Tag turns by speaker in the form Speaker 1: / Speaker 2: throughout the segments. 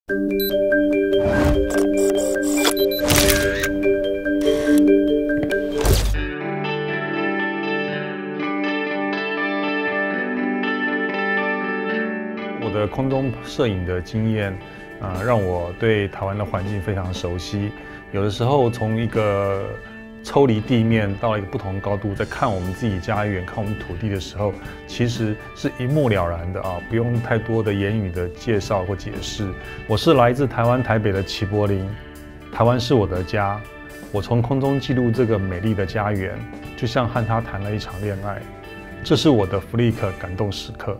Speaker 1: 我的空中摄影的经验，让我对台湾的环境非常熟悉。有的时候从一个抽离地面到了一个不同的高度，在看我们自己家园、看我们土地的时候，其实是一目了然的啊，不用太多的言语的介绍或解释。我是来自台湾台北的齐柏林，台湾是我的家。我从空中记录这个美丽的家园，就像和他谈了一场恋爱。这是我的弗利克感动时刻。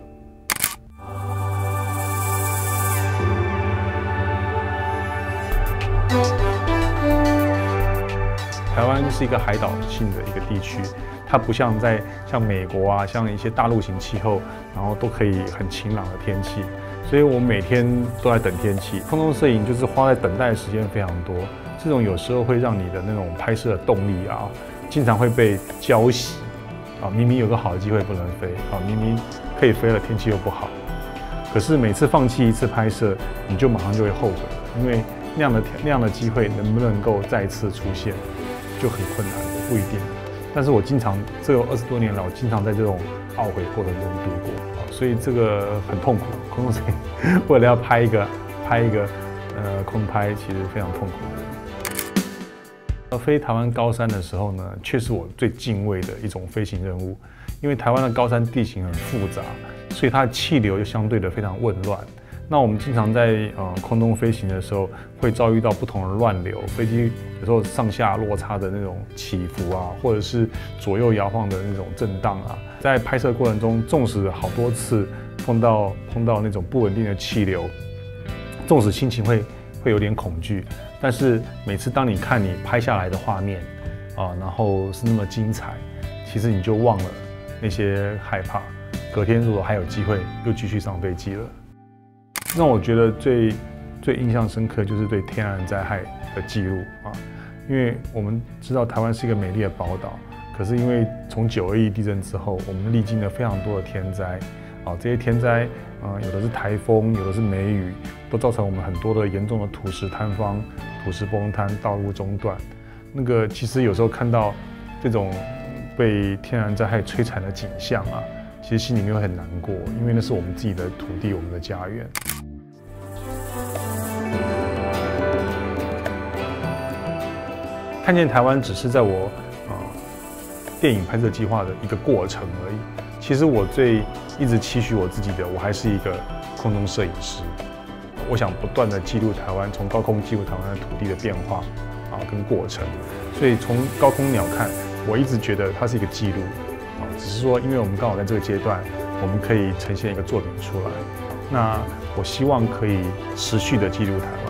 Speaker 1: 台湾是一个海岛性的一个地区，它不像像美国啊，像一些大陆型气候，然后都可以很晴朗的天气，所以我每天都在等天气。空中摄影就是花在等待的时间非常多，这种有时候会让你的那种拍摄的动力啊，经常会被浇熄啊。明明有个好的机会不能飞啊，明明可以飞了，天气又不好，可是每次放弃一次拍摄，你就马上就会后悔，因为那样的机会能不能够再次出现？就很困难，不一定。但是我经常这个20多年来，我经常在这种懊悔过程中度过，所以这个很痛苦。空中摄影为了要拍一个空拍，其实非常痛苦。飞台湾高山的时候呢，却是我最敬畏的一种飞行任务，因为台湾的高山地形很复杂，所以它的气流就相对的非常混乱。那我们经常在空中飞行的时候，会遭遇到不同的乱流，飞机有时候上下落差的那种起伏啊，或者是左右摇晃的那种震荡啊。在拍摄过程中，纵使好多次碰到那种不稳定的气流，纵使心情会有点恐惧，但是每次当你看你拍下来的画面然后是那么精彩，其实你就忘了那些害怕。隔天如果还有机会，又继续上飞机了。让我觉得最印象深刻就是对天然灾害的记录啊，因为我们知道台湾是一个美丽的宝岛，可是因为从921地震之后，我们历经了非常多的天灾啊，这些天灾有的是台风，有的是梅雨，都造成我们很多的严重的土石坍方、土石崩塌、道路中断。那个其实有时候看到这种被天然灾害摧残的景象啊，其实心里面会很难过，因为那是我们自己的土地，我们的家园。看见台湾只是在我电影拍摄计划的一个过程而已。其实我一直期许我自己的，我还是一个空中摄影师。我想不断的记录台湾，从高空记录台湾的土地的变化跟过程。所以从高空鸟看，我一直觉得它是一个记录只是说因为我们刚好在这个阶段，我们可以呈现一个作品出来。那我希望可以持续的记录台湾。